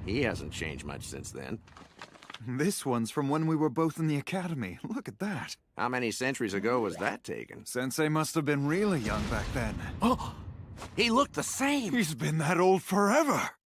He hasn't changed much since then. This one's from when we were both in the academy. Look at that. How many centuries ago was that taken? Sensei must have been really young back then. Oh! He looked the same! He's been that old forever!